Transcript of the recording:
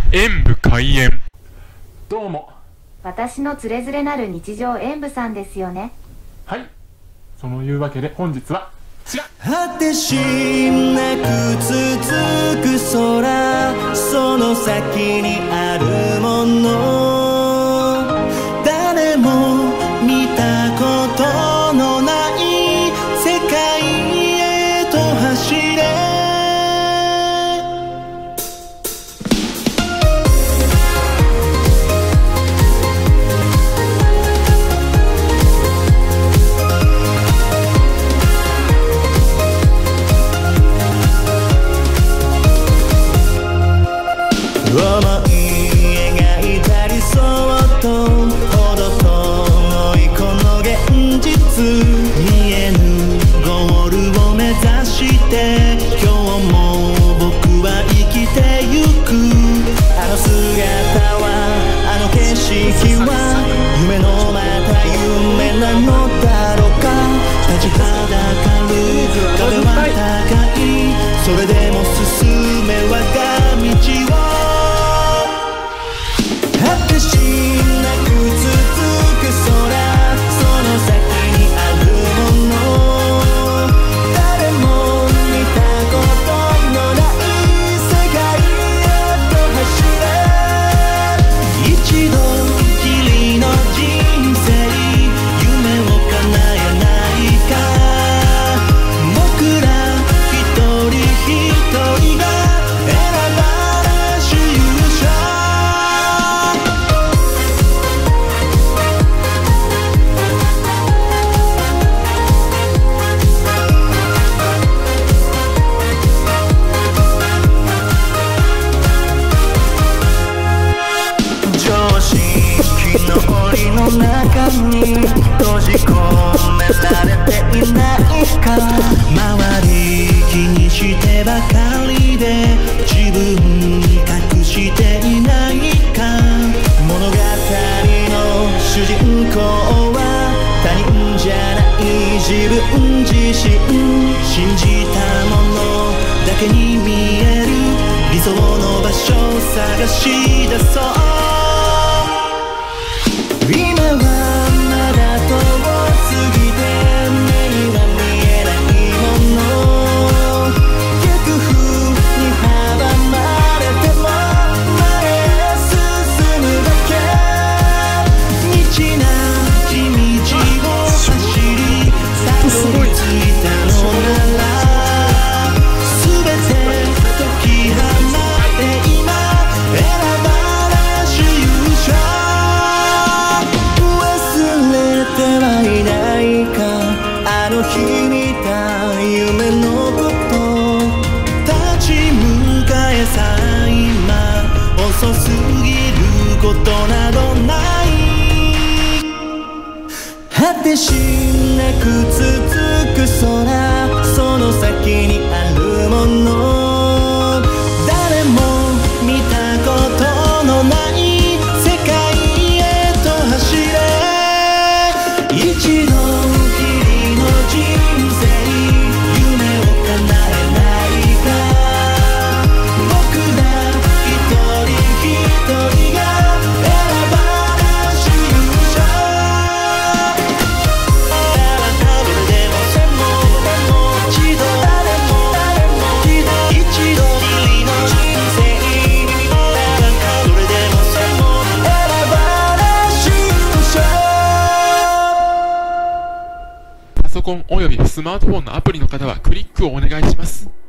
演武開演。どうも。 私のつれづれなる日常演武さんですよね。 はい。そのいうわけで本日はこちら。 果てしなく続く空、その先にあるもの、誰も見たことのない世界へと走れ。思い描いた理想とほど遠いこの現実、見えぬゴールを目指して今日も僕は生きてゆく。あの姿はあの景色は夢のまた夢なのだろうか。立ちはだかる壁は高い、それでも進め我が道を。果てしなく続く空、その先にあるもの、誰も見たことのない世界へと走れ。一度きりの人生、夢を叶えないか。僕ら一人一人が選ばれし勇者。常識の檻の中に閉じ込められていないか。周り気にしてばかりで自分隠していないか。物語の主人公は他人じゃない自分自身、信じたものだけに見える理想の場所を探し出そう。今はまだ遠すぎて目には見えないもの、逆風に阻まれても前へ進むだけ。道なき道を走りたどり着いたのなら、全て解き放って今選ばれし勇者。はいないか、あの日見た夢のこと、立ち向かえさ今遅すぎることなどない。果てしなく続く空、その先にあるもの、誰も見たことのない世界へと走れ。一度きりの人生、夢を叶えないか。僕ら一人一人が選ばれし勇者。誰でも専門でも一度一度きりの人生、誰でも専門選ばれし勇者。 パソコンおよびスマートフォンのアプリの方はクリックをお願いします。